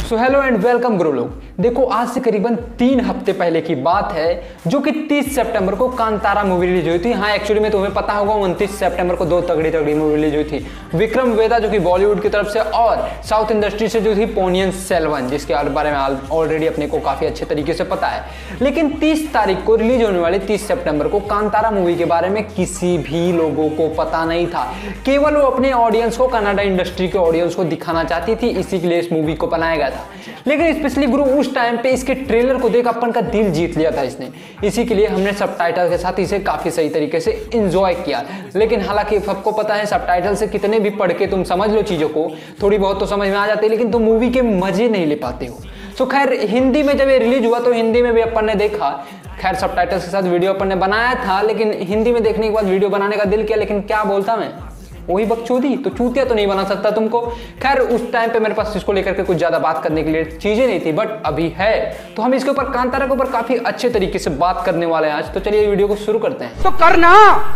So hello and welcome गुरु लोग। देखो आज से करीबन 3 हफ्ते पहले की बात है जो कि 30 सितंबर को कांतारा मूवी रिलीज हुई थी। हाँ एक्चुअली में तुम्हें पता होगा 29 सितंबर को 2 तगड़ी मूवी रिलीज हुई थी। विक्रम वेदा जो कि बॉलीवुड की तरफ से और साउथ इंडस्ट्री से जो थी पोनियन सेल्वन, जिसके बारे में ऑलरेडी अपने को काफी अच्छे तरीके से पता है। लेकिन 30 तारीख को रिलीज होने वाली 30 सितंबर को कांतारा मूवी के बारे में किसी भी लोगों को पता नहीं था। केवल वो अपने ऑडियंस को, कनाडा इंडस्ट्री के ऑडियंस को दिखाना चाहती थी, इसी के लिए इस मूवी को बनाया गया था। लेकिन स्पेशली गुरु उस टाइम पे इसके ट्रेलर को देख अपन का दिल जीत लिया था इसने। इसी के लिए हमने सबटाइटल के साथ इसे काफी सही तरीके से एंजॉय किया। लेकिन हालांकि सबको पता है सबटाइटल से कितने भी पढ़ के तुम समझ लो चीजों को, थोड़ी बहुत तो समझ में आ जाती है, लेकिन तुम मूवी के मजे नहीं ले पाते हो। तो खैर हिंदी में जब ये रिलीज हुआ तो हिंदी में भी अपन ने देखा। खैर सबटाइटल्स के साथ वीडियो अपन ने बनाया था, लेकिन हिंदी में देखने के बाद वीडियो बनाने का दिल किया, लेकिन क्या बोलता मैं, वही बकचोदी, तो चूतिया तो नहीं बना सकता तुमको। खैर उस टाइम पे मेरे पास इसको लेकर के कुछ ज्यादा बात करने के लिए चीजें नहीं थी, बट अभी है तो हम इसके ऊपर, कांतारा के ऊपर काफी अच्छे तरीके से बात करने वाले हैं आज। तो चलिए वीडियो को शुरू करते हैं। तो करना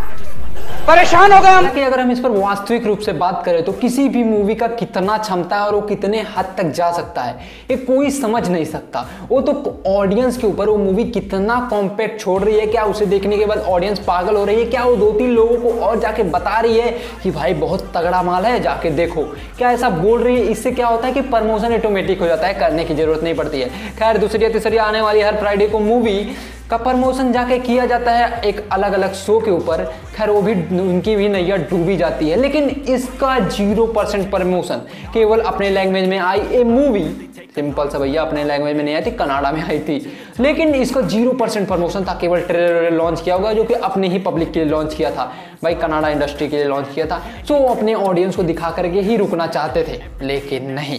परेशान हो गए हम। अगर हम इस पर वास्तविक रूप से बात करें तो किसी भी मूवी का कितना क्षमता है और वो कितने हद तक जा सकता है ये कोई समझ नहीं सकता। वो तो ऑडियंस के ऊपर वो मूवी कितना कॉम्पैक्ट छोड़ रही है, क्या उसे देखने के बाद ऑडियंस पागल हो रही है, क्या वो 2-3 लोगों को और जाके बता रही है कि भाई बहुत तगड़ा माल है जाके देखो, क्या ऐसा बोल रही है। इससे क्या होता है कि प्रमोशन ऑटोमेटिक हो जाता है, करने की जरूरत नहीं पड़ती है। खैर दूसरी तीसरी आने वाली हर फ्राइडे को मूवी का प्रमोशन जाके किया जाता है एक अलग अलग शो के ऊपर। खैर वो भी, उनकी भी नैया डूबी जाती है। लेकिन इसका 0% प्रमोशन केवल अपने लैंग्वेज में आई ए मूवी, सिंपल सा भैया, अपने लैंग्वेज में नहीं आई थी, कनाडा में आई थी, लेकिन इसका 0% प्रमोशन था। केवल ट्रेलर लॉन्च किया होगा जो कि अपने ही पब्लिक के लिए लॉन्च किया था, भाई कनाडा इंडस्ट्री के लिए लॉन्च किया था। सो वो अपने ऑडियंस को दिखा करके ही रुकना चाहते थे, लेकिन नहीं।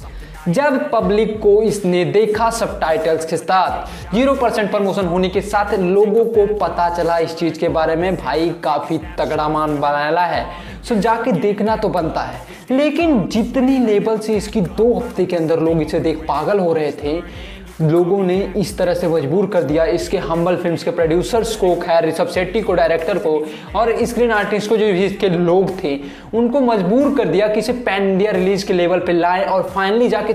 जब पब्लिक को इसने देखा सबटाइटल्स के साथ 0% प्रमोशन होने के साथ, लोगों को पता चला इस चीज के बारे में, भाई काफी तगड़ा मान बनाया है, सो जाके देखना तो बनता है। लेकिन जितनी लेवल से इसकी 2 हफ्ते के अंदर लोग इसे देख पागल हो रहे थे, लोगों ने इस तरह से मजबूर कर दिया इसके हम्बल फिल्म्स के प्रोड्यूसर्स को, खैर ऋषभ शेट्टी को, डायरेक्टर को, और स्क्रीन आर्टिस्ट को, जो भी इसके लोग थे उनको मजबूर कर दिया कि इसे पैन इंडिया रिलीज के लेवल पे लाए। और फाइनली जाके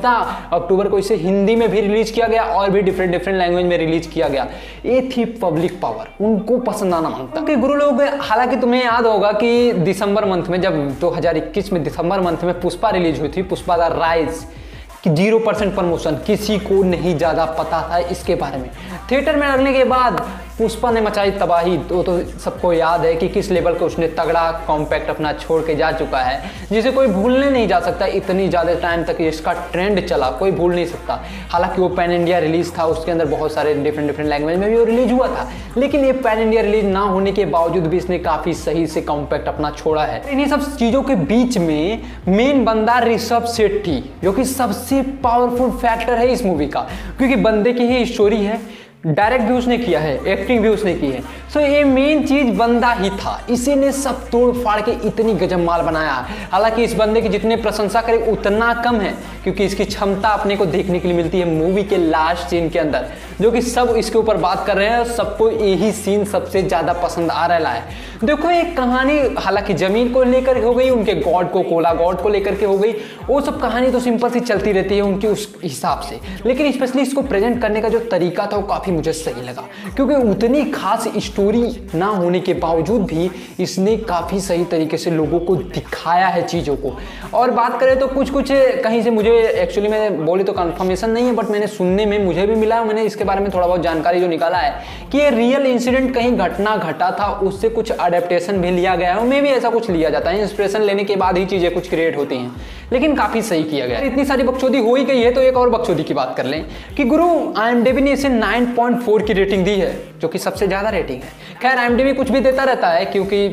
14 अक्टूबर को इसे हिंदी में भी रिलीज किया गया और भी डिफरेंट लैंग्वेज में रिलीज किया गया। ये थी पब्लिक पावर, उनको पसंद आना मांगता कि गुरु लोग। हालांकि तुम्हें याद होगा कि दिसंबर मंथ में, जब 2021 में दिसंबर मंथ में पुष्पा रिलीज हुई थी, पुष्पा द राइज, कि 0% प्रमोशन, किसी को नहीं ज्यादा पता था इसके बारे में। थिएटर में लगने के बाद पुष्पा ने मचाई तबाही, तो सबको याद है कि किस लेवल को उसने तगड़ा कॉम्पैक्ट अपना छोड़ के जा चुका है, जिसे कोई भूलने नहीं जा सकता। इतनी ज्यादा टाइम तक इसका ट्रेंड चला, कोई भूल नहीं सकता। हालांकि वो पैन इंडिया रिलीज था, उसके अंदर बहुत सारे डिफरेंट लैंग्वेज में भी वो रिलीज हुआ था, लेकिन ये पैन इंडिया रिलीज ना होने के बावजूद भी इसने काफी सही से कॉम्पैक्ट अपना छोड़ा है। इन्हीं सब चीजों के बीच में मेन बंदा ऋषभ शेट्टी, जो कि सबसे पावरफुल फैक्टर है इस मूवी का, क्योंकि बंदे की ही स्टोरी है, डायरेक्ट भी उसने किया है, एक्टिंग भी उसने की है। सो ये मेन चीज बंदा ही था, इसी ने सब तोड़ फाड़ के इतनी गजब माल बनाया। हालांकि इस बंदे की जितने प्रशंसा करे उतना कम है, क्योंकि इसकी क्षमता अपने को देखने के लिए मिलती है मूवी के लास्ट सीन के अंदर, जो कि सब इसके ऊपर बात कर रहे हैं और सबको यही सीन सबसे ज्यादा पसंद आ रहा है। देखो एक कहानी, हालांकि जमीन को लेकर हो गई, उनके गॉड को, कोला गॉड को लेकर के हो गई, वो सब कहानी तो सिंपल सी चलती रहती है उनकी उस हिसाब से। लेकिन स्पेशली इसको प्रेजेंट करने का जो तरीका था वो काफी मुझे सही लगा, क्योंकि उतनी खास स्टोरी ना होने के बावजूद भी इसने काफी सही तरीके से लोगों को दिखाया है चीजों को। और बात करें तो कुछ कहीं से, मुझे एक्चुअली में बोले तो कंफर्मेशन नहीं है, बट मैंने सुनने में मुझे भी मिला, मैंने इसके बारे में थोड़ा बहुत जानकारी जो निकाला है कि ये रियल इंसिडेंट कहीं घटना घटा था, उससे कुछ अडेप्टेशन भी लिया गया है। उनमें भी ऐसा कुछ लिया जाता है, इंस्पिरेशन लेने के बाद ही चीजें कुछ क्रिएट होती हैं, लेकिन काफी सही किया गया। इतनी सारी बकचोदी हो ही गई है तो एक और बकचोदी की बात कर लें कि गुरु IMDb ने इसे 9.4 की रेटिंग दी है, जो कि सबसे ज्यादा रेटिंग है। खैर IMDb कुछ भी देता रहता है, क्योंकि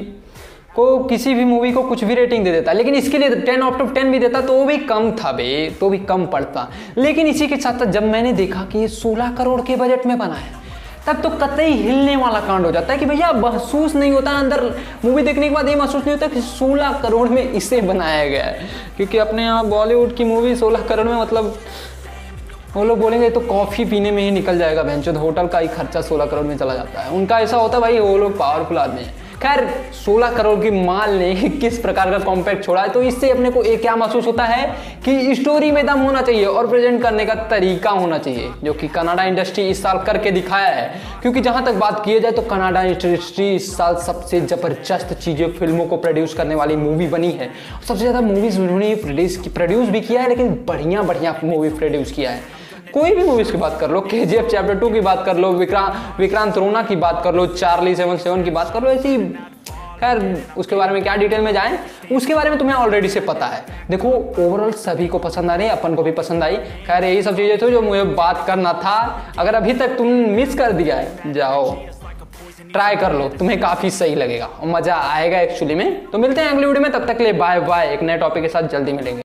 को किसी भी मूवी को कुछ भी रेटिंग दे देता है, लेकिन इसके लिए 10 आउट ऑफ 10 भी देता तो वो भी कम था बे, तो भी कम पड़ता। लेकिन इसी के साथ साथ जब मैंने देखा कि ये 16 करोड़ के बजट में बना है, तब तो कतई हिलने वाला कांड हो जाता है कि भैया महसूस नहीं होता अंदर, मूवी देखने के बाद ये महसूस नहीं होता कि 16 करोड़ में इसे बनाया गया है। क्योंकि अपने यहाँ बॉलीवुड की मूवी 16 करोड़ में, मतलब वो लोग बोलेंगे तो कॉफ़ी पीने में ही निकल जाएगा, भैंचोद होटल का ही खर्चा 16 करोड़ में चला जाता है। उनका ऐसा होता है भाई, वो लोग पावरफुल आदमी है। खैर 16 करोड़ की माल ने किस प्रकार का कॉम्पैक्ट छोड़ा है, तो इससे अपने को एक क्या महसूस होता है कि स्टोरी में दम होना चाहिए और प्रेजेंट करने का तरीका होना चाहिए, जो कि कनाडा इंडस्ट्री इस साल करके दिखाया है। क्योंकि जहां तक बात की जाए तो कनाडा इंडस्ट्री इस साल सबसे जबरदस्त चीजें, फिल्मों को प्रोड्यूस करने वाली मूवी बनी है। सबसे ज्यादा मूवीज उन्होंने प्रोड्यूस भी किया है, लेकिन बढ़िया बढ़िया मूवी प्रोड्यूस किया है। कोई भी मूवीज की बात कर लो, KGF चैप्टर 2 की बात कर लो, विक्रांत रोना की बात कर लो, चार्ली 77 की बात कर लो, ऐसी। खैर उसके बारे में क्या डिटेल में जाएं, उसके बारे में तुम्हें ऑलरेडी से पता है। देखो ओवरऑल सभी को पसंद आ रही, अपन को भी पसंद आई। खैर यही सब चीजें थी जो मुझे बात करना था। अगर अभी तक तुम मिस कर दिया है, जाओ ट्राई कर लो, तुम्हें काफी सही लगेगा और मजा आएगा एक्चुअली में। तो मिलते हैं अगली वीडियो में, तब तक के लिए बाय बाय। एक नए टॉपिक के साथ जल्दी मिलेंगे।